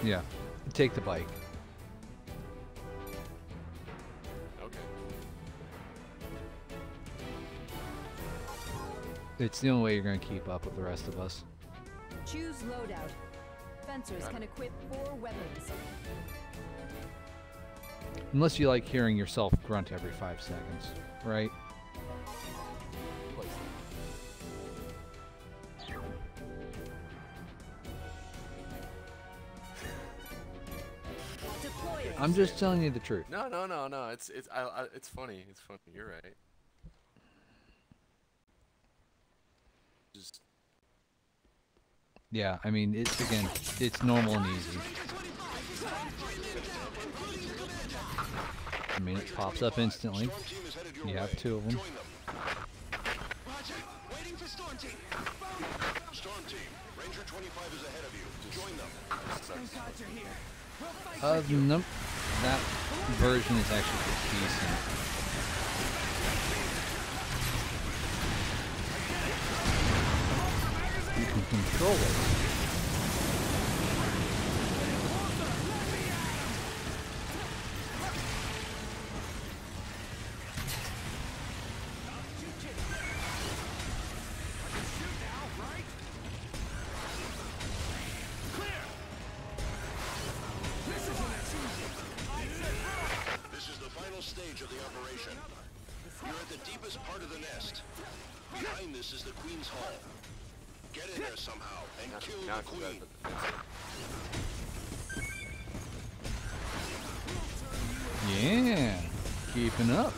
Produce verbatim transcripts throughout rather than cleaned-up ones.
Yeah. Take the bike. Okay. It's the only way you're going to keep up with the rest of us. Choose loadout. Fencers can equip four weapons. Unless you like hearing yourself grunt every five seconds, right? I'm just telling you the truth. No, no, no, no. It's it's I, I, it's funny. It's funny. You're right. Just Yeah, I mean, it's again, it's normal and easy. I mean, it pops up instantly. You have two of them. Roger, waiting for Storm Team. Storm Team, Ranger twenty-five is ahead of you. Join them. Thank God you're here. We'll fight Uh, with you. nope. That version is actually decent. You can control it. This is the final stage of the operation. You're at the deepest part of the nest. Behind this is the Queen's Hall. Get in there somehow and now, kill now the it's Queen. better, but the Yeah, keeping up.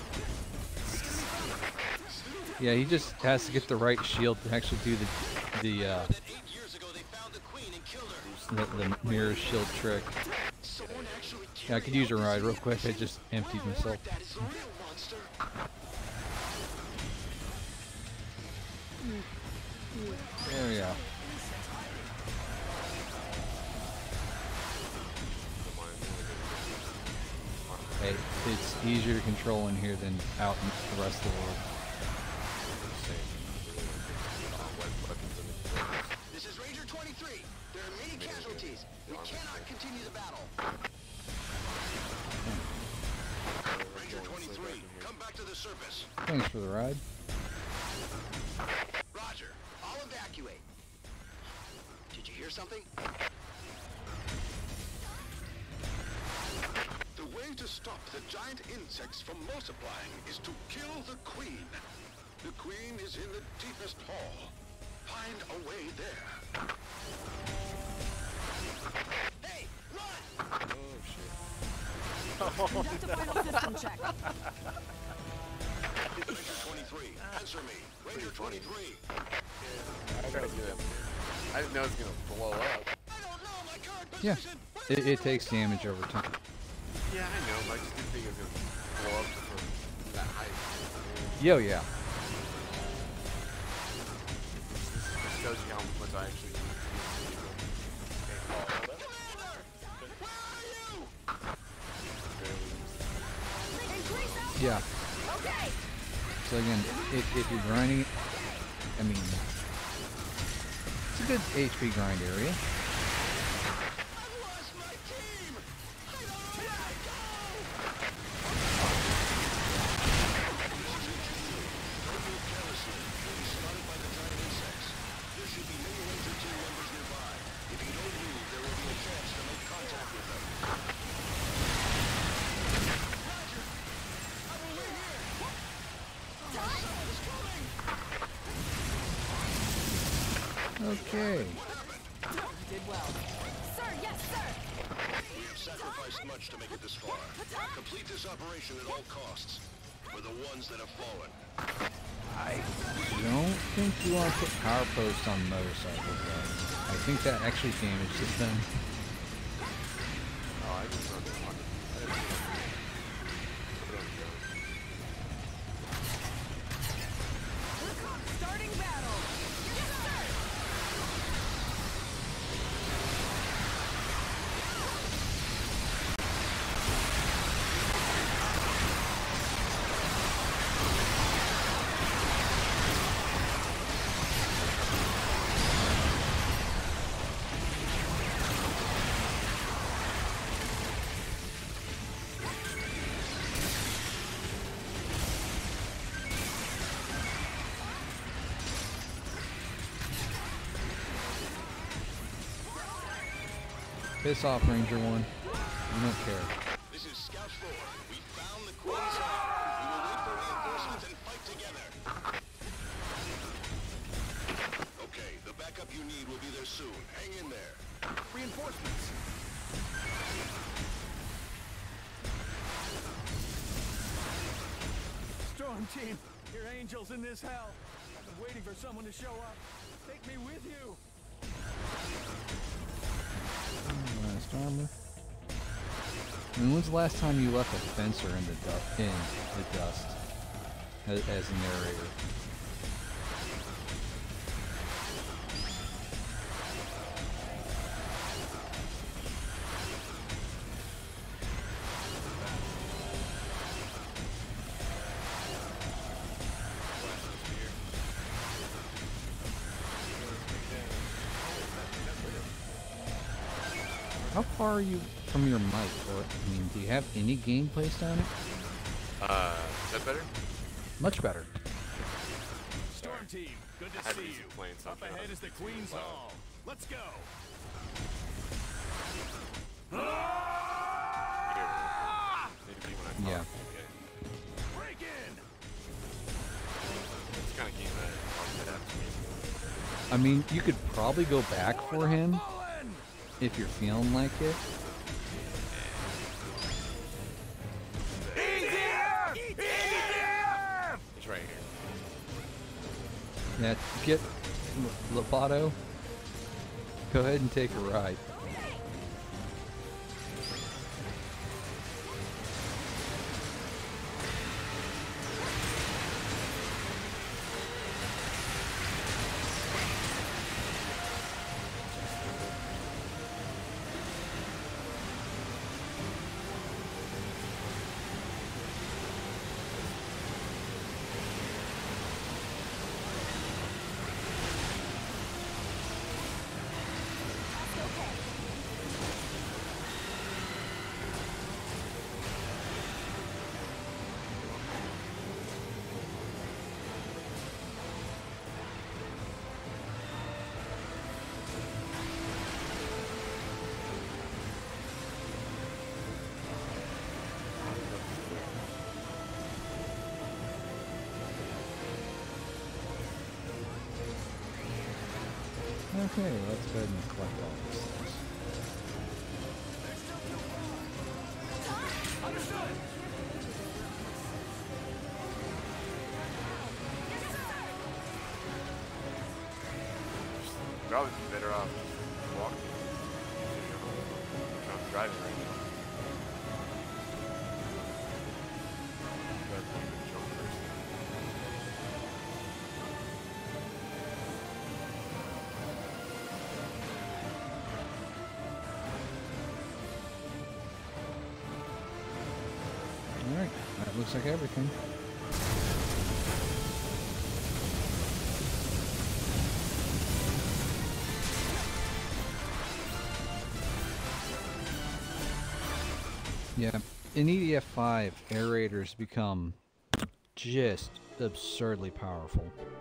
Yeah, he just has to get the right shield to actually do the the uh, That eight years ago they found the Queen and killed her. the, the mirror shield trick. Someone actually Yeah, I could use a ride real quick. I just emptied myself. That is a real monster. There we go. Hey, it's easier to control in here than out in the rest of the world. This is Ranger twenty-three. There are many casualties. We cannot continue the battle. Ranger twenty-three, come back to the surface. Thanks for the ride. Roger. I'll evacuate. Did you hear something? The way to stop the giant insects from multiplying is to kill the Queen. The Queen is in the deepest hall. Find a way there. Hey, run! Conduct a final system check. Ranger twenty-three, answer me. Ranger twenty-three. I gotta do that. I didn't know it was gonna blow up. I don't know my current Yeah, position. it, it takes damage over time. Yeah, I know. But I just didn't think it was gonna blow up from that height. Yo, yeah. It shows you how much I actually. Yeah. Okay. So again, if, if you're grinding it, I mean, it's a good H P grind area. Okay. Did well. Sir, yes, sir. We have sacrificed much to make it this far. Complete this operation at all costs. For the ones that have fallen. I don't think you want to put power posts on motorcycles, though. I think that actually damages them. Oh, I just don't know. Starting battle. Yes, sir. Piss off, Ranger One. We don't care. This is Scout four. We found the Queen's Hall. We will wait for reinforcements and fight together. Okay, the backup you need will be there soon. Hang in there. Reinforcements. Storm team, you're angels in this hell. I've been waiting for someone to show up. Take me with you. Last armor. I mean, when's the last time you left a fencer in the du in the dust as, as a narrator? How far are you from your mic? Or, I mean, do you have any game placed on it? Uh, is that better? Much better. Storm team, good to I see used you. to playing Up something ahead else. is the Queen's Hall. Let's go. Here. Need to be when I Yeah. talk. Okay. Break in. It's kind of game that that happens. I mean, you could probably go back for him Fallen. if you're feeling like it. It's right here. Yeah, get L- Lopato. Go ahead and take a ride. Okay, let's go ahead and collect all these things. Understood. Probably be better off just walking. I'm driving right now. But I'm gonna jump first. Alright, that looks like everything. Yeah, in E D F five, aerators become just absurdly powerful.